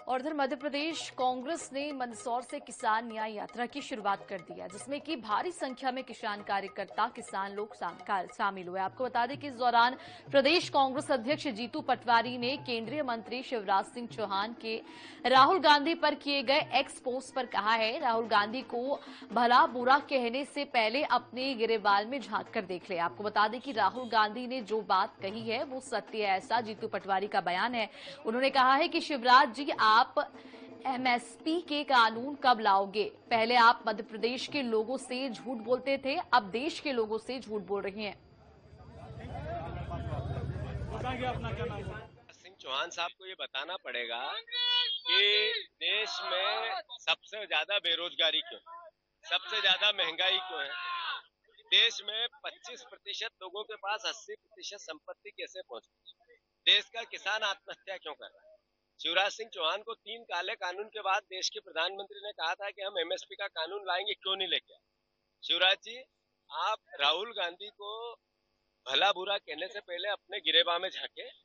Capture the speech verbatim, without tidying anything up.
और इधर मध्य प्रदेश कांग्रेस ने मंदसौर से किसान न्याय यात्रा की शुरुआत कर दी है, जिसमें कि भारी संख्या में किसान कार्यकर्ता, किसान लोग शामिल हुए। आपको बता दें कि इस दौरान प्रदेश कांग्रेस अध्यक्ष जीतू पटवारी ने केंद्रीय मंत्री शिवराज सिंह चौहान के राहुल गांधी पर किए गए एक्स पोस्ट पर कहा है, राहुल गांधी को भला बुरा कहने से पहले अपने गिरेबान में झांक कर देख ले। आपको बता दें कि राहुल गांधी ने जो बात कही है वो सत्य है, ऐसा जीतू पटवारी का बयान है। उन्होंने कहा है कि शिवराज जी, आप एमएसपी के कानून कब लाओगे? पहले आप मध्य प्रदेश के लोगों से झूठ बोलते थे, अब देश के लोगों से झूठ बोल रहे हैं। सिंह चौहान साहब को ये बताना पड़ेगा कि देश में सबसे ज्यादा बेरोजगारी क्यों, सबसे ज्यादा महंगाई क्यों है, देश में पच्चीस प्रतिशत लोगों के पास अस्सी प्रतिशत संपत्ति कैसे पहुंची, देश का किसान आत्महत्या क्यों कर रहा है। शिवराज सिंह चौहान को तीन काले कानून के बाद देश के प्रधानमंत्री ने कहा था कि हम एमएसपी का कानून लाएंगे, क्यों नहीं लेके आए। शिवराज जी, आप राहुल गांधी को भला बुरा कहने से पहले अपने गिरेबान में झांके।